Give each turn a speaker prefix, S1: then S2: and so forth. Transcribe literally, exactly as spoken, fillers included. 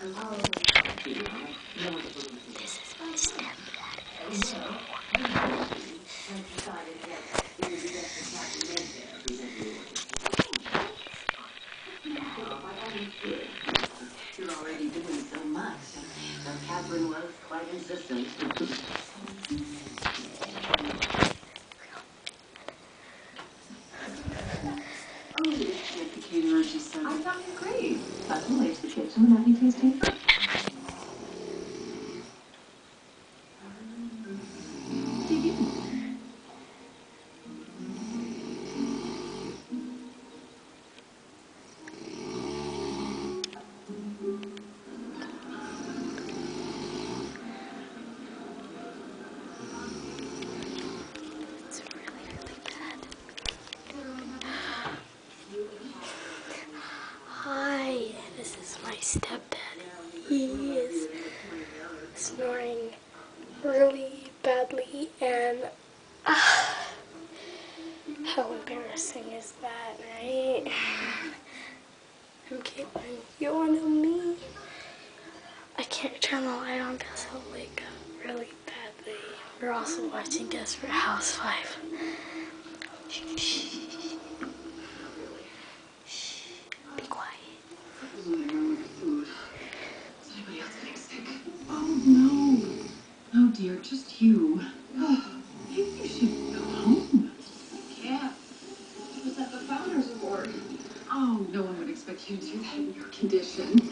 S1: This is my stepdad.
S2: You're already doing so much. So Catherine was quite insistent. Oh, at the caterer, she said. I thought you were great. That's the lace the kitchen. Would that be tasting? Dig in.
S1: It's really, really bad. Hi, this is my stepdad. He is snoring really badly, and uh, how embarrassing is that, right? I'm Caitlin. You wanna know me? I can't turn the light on because I'll wake up really badly. We're also watching Desperate Housewife. Shh, shh, shh. Be quiet.
S2: Oh, no. Oh, dear, just you. Oh, maybe you should go home. Yeah. It was at the Founders Award. Oh, no one would expect you to do that in your condition.